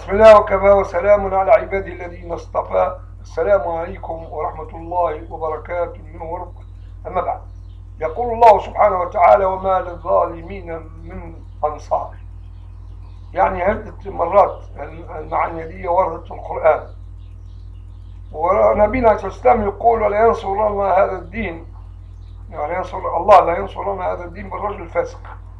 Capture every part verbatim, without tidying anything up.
بسم الله وكفى وسلام على عباده الذين اصطفى. السلام عليكم ورحمة الله وبركاته منه ورحمة. أما بعد، يقول الله سبحانه وتعالى: وما للظالمين من أنصار. يعني عدة مرات المعاني دي وردت في القرآن، ونبينا عليه السلام يقول: ولا ينصرن هذا الدين، يعني ينصر الله لا ينصرن هذا الدين بالرجل الفاسق.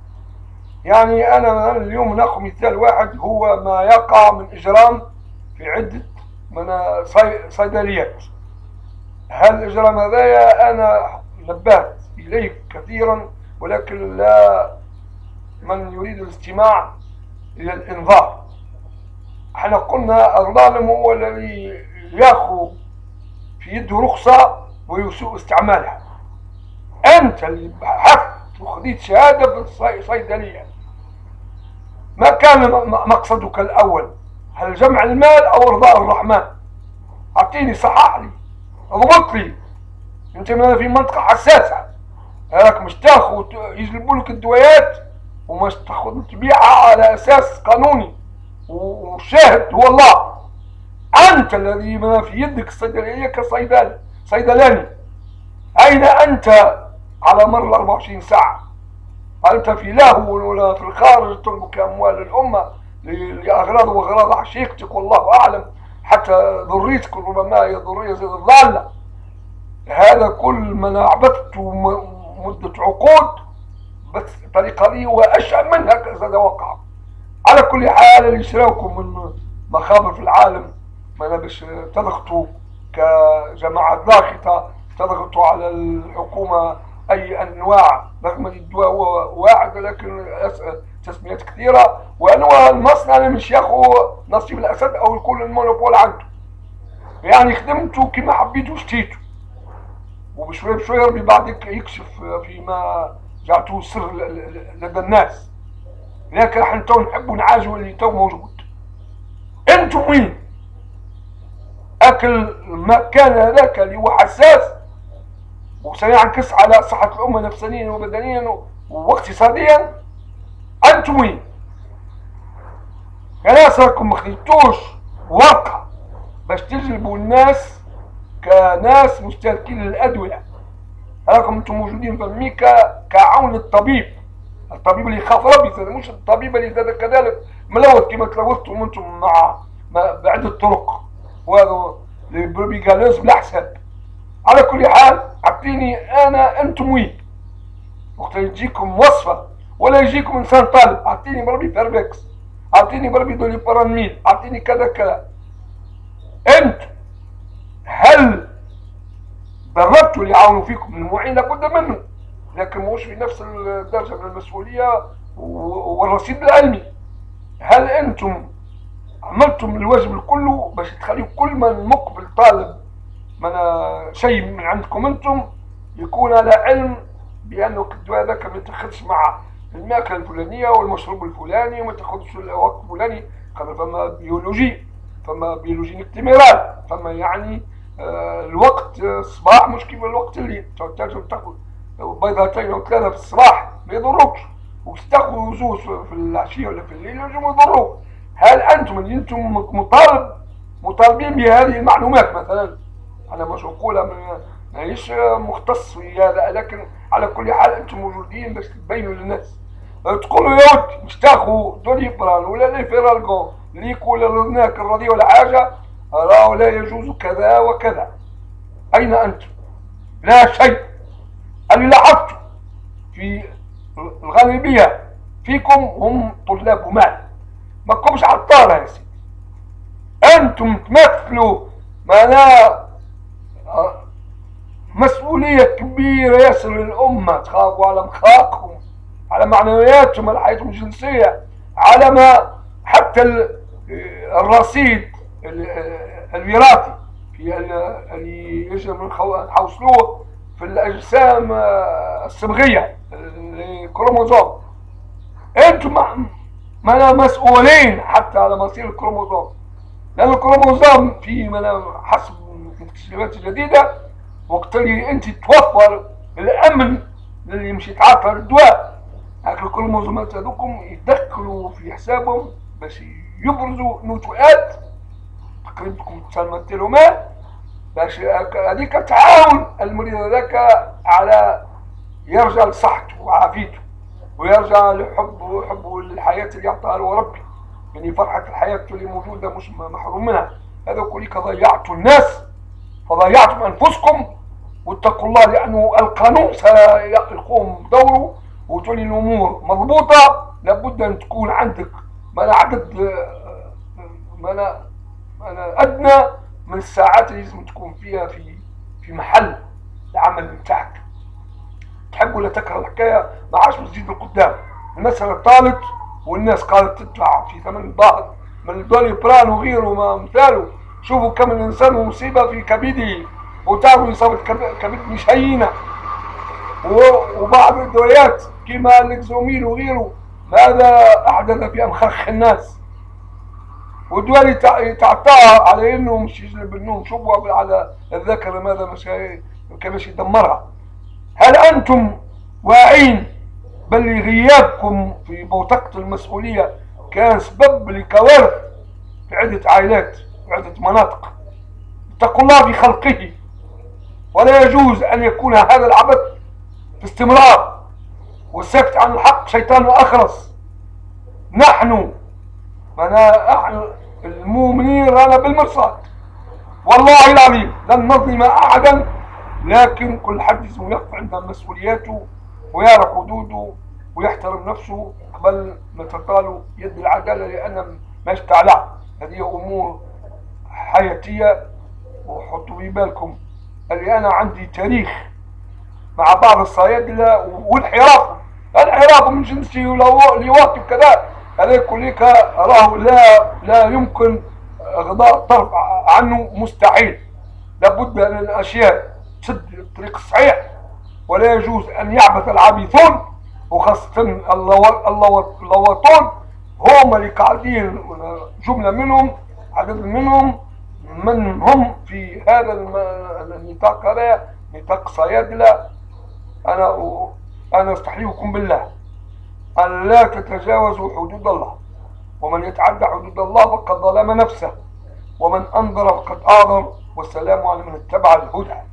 يعني أنا اليوم نأخذ مثال واحد، هو ما يقع من إجرام في عدة من صيدليات. هل الإجرام هذايا أنا نبهت إليه كثيرا، ولكن لا من يريد الاستماع إلى الإنذار. احنا قلنا الظالم هو الذي يأخذ في يده رخصة ويسوء استعمالها. أنت اللي بحثت وخذيت شهادة في الصيدلية، ما كان مقصدك الأول؟ هل جمع المال أو إرضاء الرحمن؟ أعطيني، صحح لي، اضبط لي. أنت في منطقة حساسة، هاك مش تاخذ يجلبوا لك الدويات ومش تاخذ تبيعها على أساس قانوني، والشاهد هو الله. أنت الذي ما في يدك الصيدلية كصيدلي صيدلاني، أين أنت على مر ال أربعة وعشرين ساعة؟ أنت في لهو ولا في الخارج تربك أموال الأمة لأغراض وأغراض عشيقتك والله أعلم، حتى ذريتك ربما هي ذرية زي الضالة. هذا كل من أعبدته مدة عقود بس الطريقة دي وأشأ منها كذا وقع. على كل حال، اللي يشراوكم من مخابر في العالم ما باش تضغطوا كجماعة ضاغطة، تضغطوا على الحكومة أي أنواع، رغم أن الدواء هو واحد لكن تسميات كثيرة، وأنواع المصنع اللي مش ياخذ نصيب الأسد أو يكون المونوبول عنده. يعني خدمتوا كما حبيتوا وشتيتوا، وبشوية بشوية ربي بعدك يكشف فيما جعلتوه سر لدى الناس. لكن احنا تو نحبوا نعالجوا اللي تو موجود. انتم وين؟ اكل المكان هذاك اللي هو حساس وسينعكس على صحة الأمة نفسانيا وبدنيا واقتصاديا، انتم وين؟ يا ناس راكم مخديتوش ورقة باش تجلبوا الناس كناس مستهلكين للأدوية. راكم انتم موجودين في أمريكا كعون للطبيب، الطبيب اللي يخاف ربي، مش الطبيب اللي زاد كذلك ملوث كما تلوثتم انتم مع بعدة طرق، وهذا البروبيغالوز بلا حساب. على كل حال، اعطيني انا انتم وين؟ وقت يجيكم وصفه ولا يجيكم انسان طالب، اعطيني بربي فيربكس، اعطيني بربي دوليبرانميل، اعطيني كذا كذا. انت هل دربتوا اللي يعاونوا فيكم؟ المعين لابد منه، لكن مش في نفس الدرجه من المسؤوليه والرصيد العلمي. هل انتم عملتم الواجب الكل باش تخليوا كل من مقبل طالب من شيء من عندكم انتم يكون على علم بانه الدواء هذاك ما يتاخذش مع الماكله الفلانيه والمشروب الفلاني، وما تاخذش الوقت الفلاني، خاطر فما بيولوجي، فما بيولوجي نكتميرال، فما يعني آه الوقت الصباح مش كيف الوقت الليل. تنجم تاخذ بيضتين او ثلاثه في الصباح ما يضروكش، وتاخذ زوز في العشيه ولا في الليل ينجموا يضروك. هل انتم اللي انتم مطالب مطالبين بهذه المعلومات؟ مثلا انا مش نقولها مانيش مختص في هذا، لكن على كل حال انتم موجودين باش تبينوا للناس. تقولوا يا ودي مش تاخذوا دوليبران ولا ليفيرالغون ليك ولا لذناك الرضيع ولا حاجه، راهو لا يجوز كذا وكذا. اين انتم؟ لا شيء. اللي لاحظت في الغالبيه فيكم هم طلاب مال، ما تكونش عطارة يا سيدي. انتم تمثلوا معناها مسؤولية كبيرة ياسر للأمة، تخافوا على مخاقهم، على معنوياتهم، على حياتهم الجنسية، على ما حتى الرصيد الوراثي اللي يجب نحوصلوه في الأجسام الصبغية الكروموزوم. انتم ما مسؤولين حتى على مصير الكروموزوم، لأن الكروموزوم في حسب الاكتشافات الجديدة وقت اللي انت توفر الأمن اللي مش يتعاطى الدواء، هاك الكروموزومات هذوكم يدخلوا في حسابهم باش يبرزوا نتوءات تقريبا تسمى باش هذيك تعاون المريض هذاك على يرجع لصحته وعافيته ويرجع لحبه حبه للحياة اللي أعطاها له ربي. يعني فرحة الحياة اللي موجودة مش محروم منها. هذا كلك ضيعتوا الناس فضيعتم أنفسكم، واتقوا الله لأنه القانون سيقوم بدوره وتولي الأمور مضبوطة. لابد أن تكون عندك ما عدد ما أدنى من الساعات اللي لازم تكون فيها في في محل العمل بتاعك. تحب ولا تكره الحكايه ما عادش تزيد لقدام. المساله طالت والناس قالت تدفع في ثمن الظهر من الدولي بران وغيره ما مثاله. شوفوا كم الانسان مصيبه في كبده، وتعرفوا اصابه كبد مش هينه. وبعض الدويات كما الاكزوميل وغيره ماذا احدث في امخاخ الناس، والدول يتعطاها على انه مش يجلب النوم شبوه على الذكر ماذا مش كيفاش يدمرها. هل انتم واعين بل غيابكم في بوتقة المسؤوليه كان سبب لكوارث في عده عائلات وعده مناطق؟ اتقوا الله في خلقه، ولا يجوز ان يكون هذا العبث في استمرار. والسكت عن الحق شيطان اخرس. نحن أنا المؤمنين رانا بالمرصاد والله العظيم لن نظلم احدا، لكن كل حد لازم يقف عند مسؤولياته ويعرف حدوده ويحترم نفسه قبل ما تطال يد العداله، لان ما تعلع هذه امور حياتيه. وحطوا في بالكم اللي انا عندي تاريخ مع بعض الصيادله والحراف الحراف من جنسي ولواطي كذا، هذا كلك راه لا لا يمكن غضاء الطرف عنه، مستحيل. لابد ان الاشياء تسد الطريق الصحيح، ولا يجوز ان يعبث العابثون وخاصه اللواطون هم اللي قاعدين جمله منهم عدد منهم من هم في هذا النطاق، هذا نطاق صيادله. انا انا استحلفكم بالله أن لا تتجاوزوا حدود الله، ومن يتعدى حدود الله فقد ظلم نفسه، ومن أنظر فقد آذر، والسلام على من اتبع الهدى.